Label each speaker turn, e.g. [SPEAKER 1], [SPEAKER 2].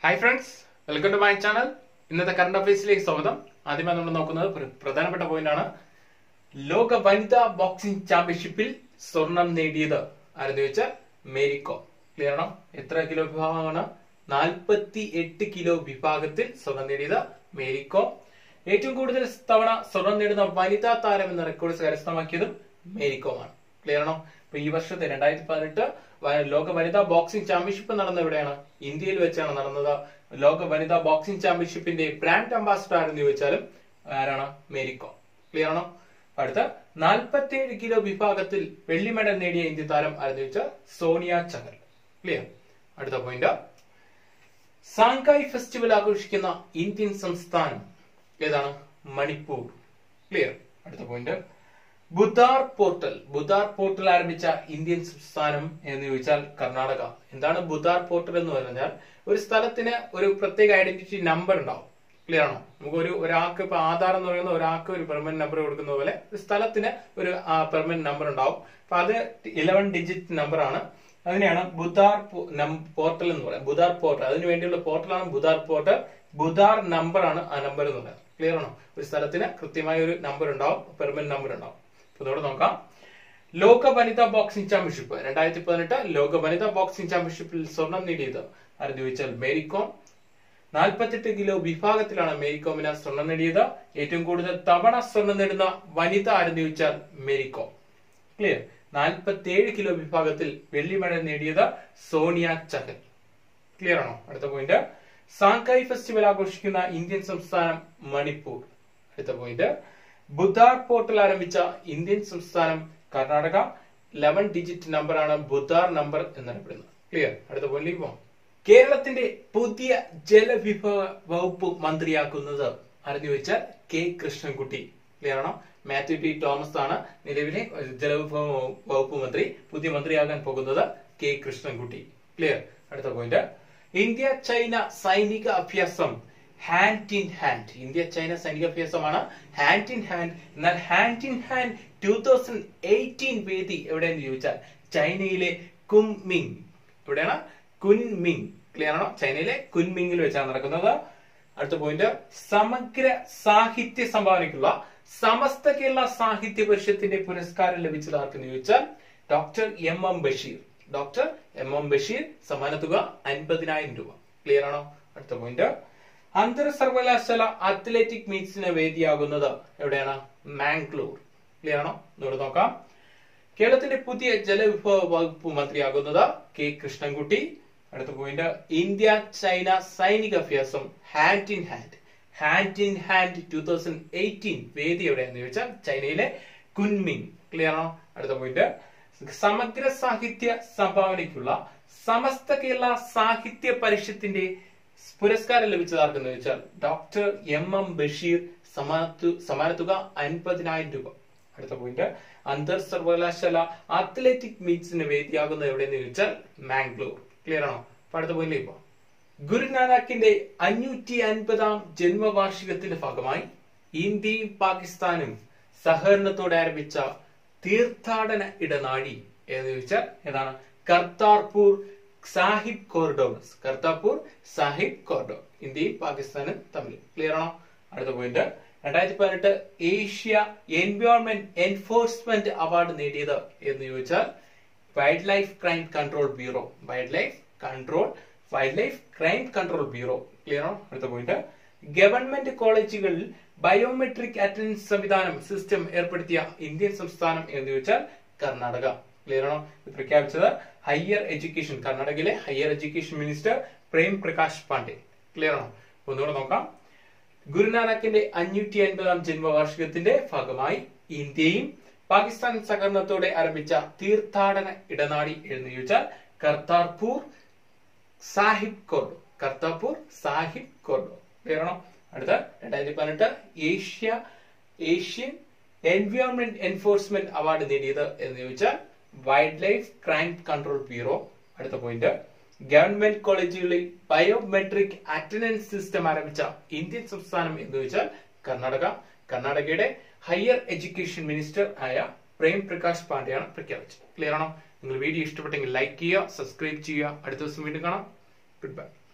[SPEAKER 1] Hi friends, welcome to my channel. ഇന്നത്തെ current അഫയേഴ്സിലേക്ക് സ്വാഗതം. ആദ്യമായി നമ്മൾ നോക്കുന്നത് പ്രധാനപ്പെട്ട പോയിന്റ് ആണ്. ലോക വനിതാ ബോക്സിംഗ് ചാമ്പ്യൻഷിപ്പിൽ സ്വർണം നേടിയത് ആരെന്ന് ചോദിച്ചാൽ മേരി കോം. ക്ലിയർ ആണോ? എത്ര കിലോ വിഭാഗമാണ്? 48 കിലോ വിഭാഗത്തിൽ സ്വർണം നേടിയത് മേരി കോം. ഏറ്റവും കൂടുതൽ തവണ സ്വർണം നേടുന്ന വനിതാ താരം എന്ന റെക്കോർഡ് കരസ്ഥമാക്കിയതും മേരി കോം ആണ്. ക്ലിയർ ആണോ? അപ്പൊ ഈ വർഷത്തെ 2018 ലോക വനിതാ ബോക്സിംഗ് ചാമ്പ്യൻഷിപ്പ് നടന്നത് എവിടെയാണ്? ഇന്ത്യയിൽ വെച്ചാണ് നടന്നത്. ലോക വനിതാ ബോക്സിംഗ് ചാമ്പ്യൻഷിപ്പിന്റെ ബ്രാൻഡ് അംബാസിഡർ ആരെന്ന് ചോദിച്ചാലും ആരാണ്? Mary com. ക്ലിയർ ആണോ? അടുത്ത 47 കിലോ വിഭാഗത്തിൽ വെള്ളി മെഡൽ നേടിയ ഇന്ത്യൻ താരം ആരെന്ന് ചോദിച്ചാൽ സോണിയ ചഹൽ. ക്ലിയർ. അടുത്ത പോയിന്റ്, സാങ്കായ് ഫെസ്റ്റിവൽ ആഘോഷിക്കുന്ന ഇന്ത്യൻ സംസ്ഥാനം ഏതാണ്? മണിപ്പൂർ. ക്ലിയർ. അടുത്ത പോയിന്റ്, ബുധാർ പോർട്ടൽ ആരംഭിച്ച ഇന്ത്യൻ സംസ്ഥാനം എന്ന് ചോദിച്ചാൽ കർണാടക. എന്താണ് ബുധാർ പോർട്ടൽ എന്ന് പറഞ്ഞാൽ? ഒരു സ്ഥലത്തിന് ഒരു പ്രത്യേക ഐഡന്റിറ്റി നമ്പർ ഉണ്ടാവും. ക്ലിയർ ആണോ? നമുക്ക് ഒരാൾക്ക് ഇപ്പൊ ആധാർ എന്ന് പറയുന്ന ഒരാൾക്ക് ഒരു പെർമനന്റ് നമ്പർ കൊടുക്കുന്ന പോലെ ഒരു സ്ഥലത്തിന് ഒരു പെർമനന്റ് നമ്പർ ഉണ്ടാവും. അപ്പൊ അത് 11 ഡിജിറ്റ് നമ്പർ ആണ്. അതിനെയാണ് ബുധാർ പോർട്ടൽ എന്ന് പറയുന്നത്. ബുധാർ പോർട്ടൽ, അതിനു വേണ്ടിയുള്ള പോർട്ടലാണ് ബുധാർ പോർട്ടൽ. ബുധാർ നമ്പർ ആണ് ആ നമ്പർ എന്ന് പറയുന്നത്. ക്ലിയർ ആണോ? ഒരു സ്ഥലത്തിന് കൃത്യമായ ഒരു നമ്പർ ഉണ്ടാവും, പെർമനന്റ് നമ്പർ ഉണ്ടാവും. ഇതോടെ നോക്കാം. ലോക വനിതാ ബോക്സിംഗ് ചാമ്പ്യൻഷിപ്പ് 2018 ലോക വനിതാ ബോക്സിംഗ് ചാമ്പ്യൻഷിപ്പിൽ സ്വർണം നേടിയത് ആരെന്ന് ചോദിച്ചാൽ മേരി കോം. 48 കിലോ വിഭാഗത്തിലാണ് മേരി കോമിന് സ്വർണം നേടിയത്. ഏറ്റവും കൂടുതൽ തവണ സ്വർണം നേടുന്ന വനിത ആരെന്ന് ചോദിച്ചാൽ മേരി കോം. ക്ലിയർ. 47 കിലോ വിഭാഗത്തിൽ വെള്ളി മെഡൽ നേടിയത് സോണിയ ചഹൽ. ക്ലിയർ ആണോ? അടുത്ത പോയിന്റ്, സാങ്കായ് ഫെസ്റ്റിവൽ ആഘോഷിക്കുന്ന ഇന്ത്യൻ സംസ്ഥാനം മണിപ്പൂർ. അടുത്ത പോയിന്റ്, ബുധാർ പോർട്ടൽ ആരംഭിച്ച ഇന്ത്യൻ സംസ്ഥാനം കർണാടക. 11 ഡിജിറ്റ് നമ്പർ ആണ് ബുധാർ നമ്പർ എന്നറിയപ്പെടുന്നത്. ക്ലിയർ. അടുത്ത പോയിന്റിലേക്ക് പോകാം. കേരളത്തിന്റെ പുതിയ ജലവിഭവ വകുപ്പ് മന്ത്രിയാക്കുന്നത് ആരെന്ന് ചോദിച്ചാൽ കെ കൃഷ്ണൻകുട്ടി. ക്ലിയർ ആണോ? മാത്യു ടി തോമസ് ആണ് നിലവിലെ ജലവിഭവ വകുപ്പ് മന്ത്രി. പുതിയ മന്ത്രിയാകാൻ പോകുന്നത് കെ കൃഷ്ണൻകുട്ടി. ക്ലിയർ. അടുത്ത പോയിന്റ്, ഇന്ത്യ ചൈന സൈനിക അഭ്യാസം hand in hand. India China സൈനിക അഭ്യാസമാണ് ഹാൻഡ് ഇൻ ഹാൻഡ്. എന്നാൽ ഹാൻഡ് ഇൻ ഹാൻഡ് 2018 വേദി എവിടെയെന്ന് ചോദിച്ചാൽ ചൈനയിലെ കുൻമിങ്. എവിടെയാണ്? കുൻമിങ്. ക്ലിയർ ആണോ? ചൈനയിലെ കുൻമിങ്ങിൽ വെച്ചാണ് നടക്കുന്നത്. അടുത്ത പോയിന്റ്, സമഗ്ര സാഹിത്യ സംഭാവനയ്ക്കുള്ള സമസ്ത കേരള സാഹിത്യ പരിഷത്തിന്റെ പുരസ്കാരം ലഭിച്ചത് ആർക്കെന്ന് ചോദിച്ചാൽ doctor M M Basheer. Doctor M M Basheer. സമ്മാന തുക 50,000 രൂപ. ക്ലിയർ ആണോ? അടുത്ത പോയിന്റ്, അന്തർ സർവകലാശാല അത്ലറ്റിക് മീറ്റ്സിന് വേദിയാകുന്നത് എവിടെയാണ്? മാംഗ്ലൂർ. ക്ലിയർ ആണോ? ഇവിടെ നോക്കാം. കേരളത്തിന്റെ പുതിയ ജലവിഭവ വകുപ്പ് മന്ത്രിയാകുന്നത് കെ കൃഷ്ണൻകുട്ടി. അടുത്ത പോയിന്റ്, ഇന്ത്യ ചൈന സൈനിക അഭ്യാസം hand in hand. Hand in hand 2018 വേദി എവിടെയെന്ന് ചോദിച്ചാൽ ചൈനയിലെ കുൻമിങ്. ക്ലിയർ ആണോ? അടുത്ത പോയിന്റ്, സമഗ്ര സാഹിത്യ സംഭാവനയ്ക്കുള്ള സമസ്ത കേരള സാഹിത്യ പരിഷത്തിന്റെ പുരസ്കാരം ലഭിച്ചത് ആർക്കെന്ന് ചോദിച്ചാൽ ഡോക്ടർ എം എം ബഷീർ. സമ്മാന തുക 50,000 രൂപ. അടുത്ത പോയിന്റ്, അന്തർ സർവകലാശാല അത്ലറ്റിക് മീറ്റ്സിന് വേദിയാകുന്നത് എവിടെയെന്ന് ചോദിച്ചാൽ മാംഗ്ലൂർ. ക്ലിയർ ആണോ? അടുത്ത പോയിന്റിലേക്ക് പോകാം. ഗുരുനാനാക്കിന്റെ 550ാം ജന്മവാർഷികത്തിന്റെ ഭാഗമായി ഇന്ത്യയും പാകിസ്ഥാനും സഹകരണത്തോടെ ആരംഭിച്ച തീർത്ഥാടന ഇടനാഴി എന്ന് ചോദിച്ചാൽ ഏതാണ്? കർത്താർപൂർ സാഹിബ് കോറിഡോർ. കർത്താർപൂർ സാഹിബ് കോറിഡോർ. ഇന്ത്യയും പാകിസ്ഥാനും തമ്മിൽ. ക്ലിയർ ആണോ? അടുത്ത point, 2018 Asia environment enforcement award നേടിയത് എന്ന് ചോദിച്ചാൽ wild life crime control bureau. Wild life crime control bureau. Clear ആണോ? അടുത്ത പോയിന്റ്, ഗവൺമെന്റ് കോളേജുകളിൽ ബയോമെട്രിക് അറ്റൻഡൻസ് സംവിധാനം സിസ്റ്റം ഏർപ്പെടുത്തിയ ഇന്ത്യൻ സംസ്ഥാനം എന്ന് ചോദിച്ചാൽ കർണാടക. ക്ലിയർ ആണോ? പ്രഖ്യാപിച്ചത് ഹയർ എഡ്യൂക്കേഷൻ, കർണാടകയിലെ higher education minister Prem Prakash Pandey. Clear ആണോ? ഒന്നുകൂടെ നോക്കാം. ഗുരുനാനാക്കിന്റെ 550ാം ജന്മവാർഷികത്തിന്റെ ഭാഗമായി ഇന്ത്യയും പാകിസ്ഥാൻ സഹകരണത്തോടെ ആരംഭിച്ച തീർത്ഥാടന ഇടനാഴി എന്ന് ചോദിച്ചാൽ Kartarpur Sahib corridor. Kartarpur Sahib corridor. Clear ആണോ? അടുത്ത 2018 ഏഷ്യൻ എൻവയോൺമെന്റ് എൻഫോഴ്സ്മെന്റ് അവാർഡ് നേടിയത് എന്ന് ചോദിച്ചാൽ wild life crime control bureau. അടുത്ത പോയിന്റ്, ഗവൺമെന്റ് കോളേജുകളിൽ ബയോമെട്രിക് അറ്റൻഡൻസ് സിസ്റ്റം ആരംഭിച്ച ഇന്ത്യൻ സംസ്ഥാനം എന്ന് ചോദിച്ചാൽ കർണാടക. കർണാടകയുടെ ഹയർ എഡ്യൂക്കേഷൻ മിനിസ്റ്റർ ആയ പ്രേം പ്രകാശ് പാണ്ഡെയാണ് പ്രഖ്യാപിച്ചത്. ക്ലിയർ ആണോ? നിങ്ങൾ വീഡിയോ ഇഷ്ടപ്പെട്ടെങ്കിൽ ലൈക്ക് ചെയ്യുക, സബ്സ്ക്രൈബ് ചെയ്യുക. അടുത്ത ദിവസം വീണ്ടും കാണാം. Good by.